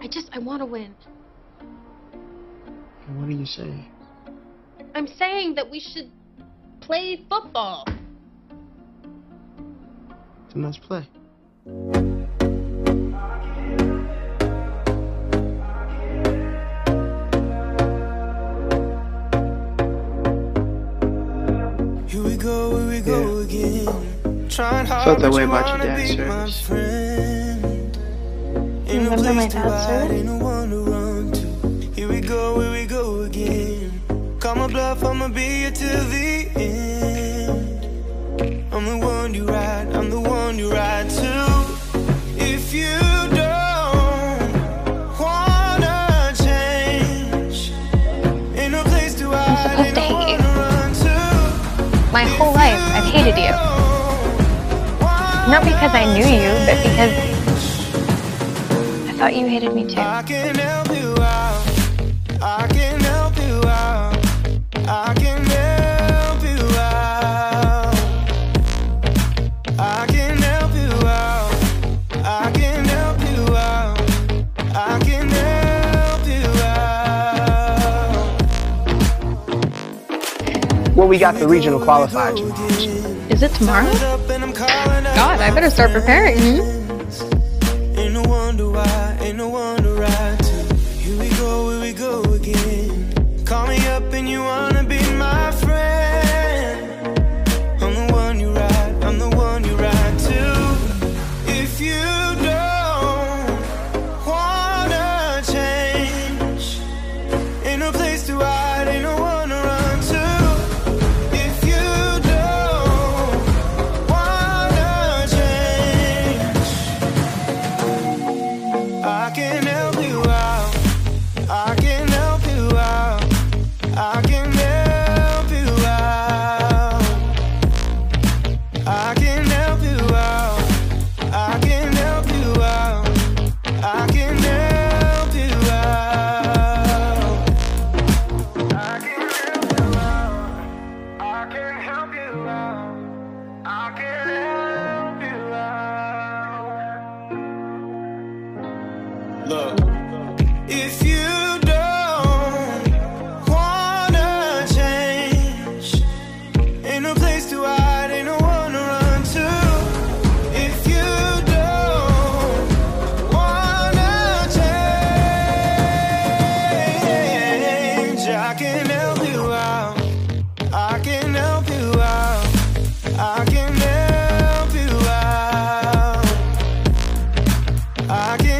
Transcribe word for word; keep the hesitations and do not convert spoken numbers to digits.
I just, I want to win. And what are you saying? I'm saying that we should play football. Then let's play. Here we go, here we go again. Trying hard, felt that but way you about your wanna dad's be my service. friend. Ain't no Remember my place to dad's hide, service? ain't no one to run to. Here we go, here we go again. Call my bluff, I'ma be here till the end. I'm the one you ride, I'm the one you ride to. If you don't wanna change, ain't no place to hide, I'm ain't supposed to no hate one you. to run to. My whole life, I've hated you. Not because I knew you, but because I thought you hated me too. I can help you out. I can help you out. I can help you out. I can help you out. I can help you out. I can help you out. Well, we got the regional qualifier tomorrow. So. Is it tomorrow? God, I better start preparing. Ain't no wonder why, ain't no wonder right to. Here we go, here we go again. Call me up and you wanna be my friend. I'm the one you ride, I'm the one you ride to. If you don't wanna change, ain't no place to hide, ain't no one to run to. If you don't wanna change, I can help you out. I can help you out. I can help you out. I can help you out. I can help you out. I can help you out. I can help you out. I can help you out. I can help you out. Look, if you don't wanna change, ain't no place to hide, ain't no one to run to. If you don't wanna change, I can help you out. I can help you out. I can help you out. I can